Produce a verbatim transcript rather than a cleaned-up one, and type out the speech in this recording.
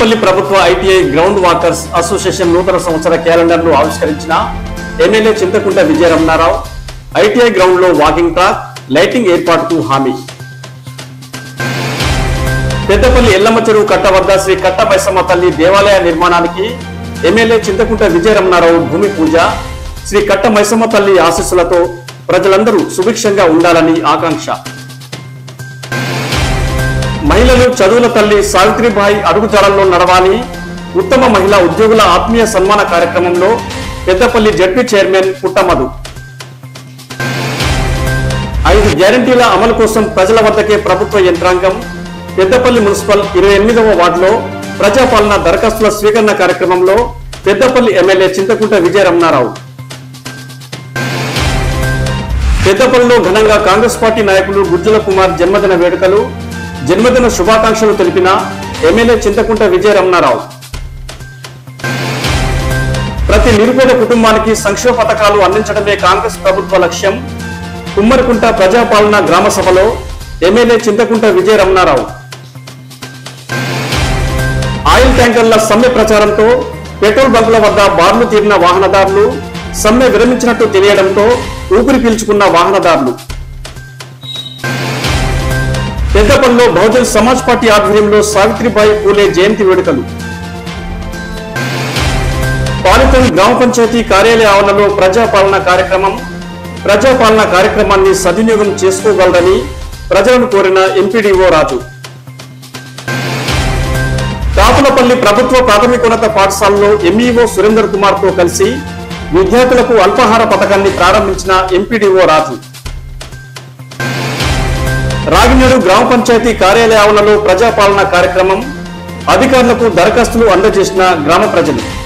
పెద్దపల్లి ప్రభుత్వ ITI ground walkers association నూతన సంవత్సర క్యాలెండర్ ను ఆవిష్కరించిన MLA Chinthakunta Vijaya Ramana Rao ITI ground లో వాకింగ్ ట్రాక్, లైటింగ్ ఏర్పాటుకు హామీ. పెద్దపల్లి ఎల్లమ్మ చెరువు కట్ట వద్ద శ్రీ కట్ట మైసమ్మ తల్లి దేవాలయ నిర్మాణానికి ఎమ్మెల్యే చింతకుంట విజయరమణారావు భూమి పూజ. శ్రీ కట్ట మైసమ్మ తల్లి ఆశీస్సులతో ప్రజలందరూ సుభిక్షంగా ఉండాలని ఆకాంక్ష. మహిళలు చదువుల తల్లి సావిత్రిబాయి అడుగుజాడల్లో నడవాలి. ఉత్తమ మహిళా ఉద్యోగుల ఆత్మీయ సన్మాన కార్యక్రమంలో పెద్దపల్లి జడ్పీ చైర్మన్ పుట్టమధు. ఐదు గ్యారంటీల అమలు కోసం ప్రజల వద్దకే ప్రభుత్వ యంత్రాంగం. పెద్దపల్లి మున్సిపల్ ఇరవై ఎనిమిదవ వార్డులో ప్రజాపాలన దరఖాస్తుల స్వీకరణ కార్యక్రమంలో పెద్దపల్లి ఎమ్మెల్యే చింతకుంట విజయరమణారావు. పెద్దపల్లిలో ఘనంగా కాంగ్రెస్ పార్టీ నాయకులు గుజ్జల కుమార్ జన్మదిన వేడుకలు. జన్మదిన శుభాకాంక్షలు తెలిపిన ఎమ్మెల్యే చింతకుంట విజయరమణారావు. ప్రతి నిరుపేద కుటుంబానికి సంక్షేమ పథకాలు అందించడమే కాంగ్రెస్ ప్రభుత్వ లక్ష్యం. కుమ్మరికుంట ప్రజాపాలన గ్రామ సభలో ఎమ్మెల్యే చింతకుంట విజయరమణారావు. ఆయిల్ ట్యాంకర్ల సమ్మె ప్రచారంతో పెట్రోల్ బంకుల వద్ద బార్లు తీరిన వాహనదారులు. సమ్మె విరమించినట్టు తెలియడంతో ఊపిరి పీల్చుకున్న వాహనదారులు. పెద్దపల్లిలో బహుజన్ సమాజ్ పార్టీ ఆధ్వర్యంలో సావిత్రిబాయి పూలే జయంతి వేడుకలు. పాలితం గ్రామ పంచాయతీ కార్యాలయ ఆవరణలో ప్రజాపాలన కార్యక్రమం. ప్రజాపాలన కార్యక్రమాన్ని సద్వినియోగం చేసుకోగలరని ప్రజలను కోరిన ఎంపీడీఓ రాజు. కాపులపల్లి ప్రభుత్వ ప్రాథమికోన్నత పాఠశాలలో ఎంఈఓ సురేందర్ కుమార్ తో కలిసి విద్యార్థులకు అల్పాహార పథకాన్ని ప్రారంభించిన ఎంపీడీఓ రాజు. రాగినేడు గ్రామ పంచాయతీ కార్యాలయ ఆవరణలో ప్రజాపాలన కార్యక్రమం. అధికారులకు దరఖాస్తులు అందజేసిన గ్రామ ప్రజలు.